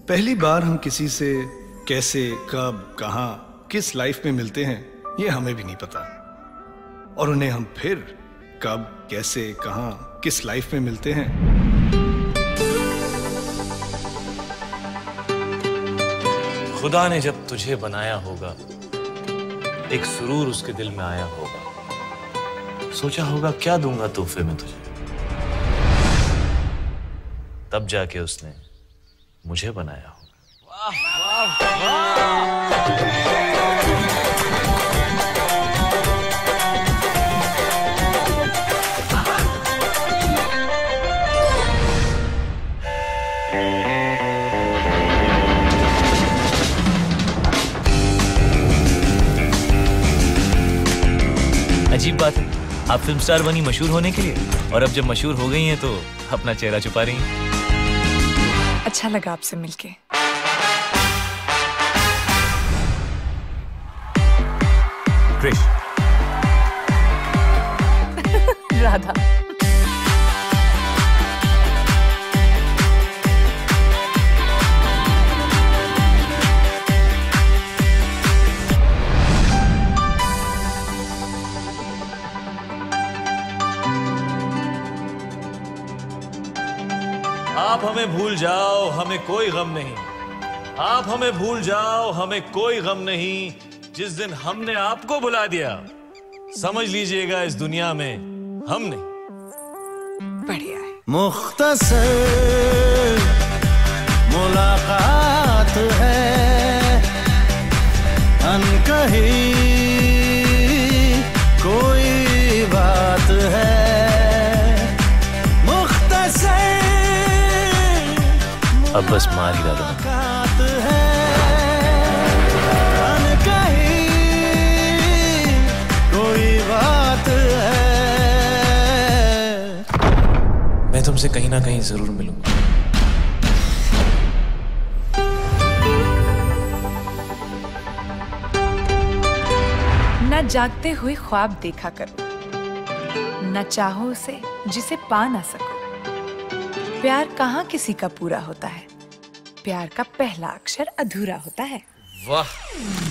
पहली बार हम किसी से कैसे, कब, कहाँ, किस लाइफ में मिलते हैं ये हमें भी नहीं पता, और उन्हें हम फिर कब, कैसे, कहाँ, किस लाइफ में मिलते हैं। खुदा ने जब तुझे बनाया होगा, एक सुरूर उसके दिल में आया होगा, सोचा होगा क्या दूंगा तोहफे में तुझे, तब जाके उसने मुझे बनाया होगा। वाह वाह वाह। अजीब बात है, आप फिल्म स्टार बनी मशहूर होने के लिए, और अब जब मशहूर हो गई हैं तो अपना चेहरा छुपा रही हैं। अच्छा लगा आपसे मिलके। क्रिश। राधा। आप हमें भूल जाओ, हमें कोई गम नहीं। आप हमें भूल जाओ, हमें कोई गम नहीं। जिस दिन हमने आपको बुला दिया, समझ लीजिएगा इस दुनिया में हम नहीं। बढ़िया है। मुख्तसर मुलाकात है, अनकही कोई बात है। अब बस मार ही डालो। कोई बात है। मैं तुमसे कहीं ना कहीं जरूर मिलूंगा। न जागते हुए ख्वाब देखा करो, न चाहो उसे जिसे पा ना सको। प्यार कहाँ किसी का पूरा होता है, प्यार का पहला अक्षर अधूरा होता है। वाह।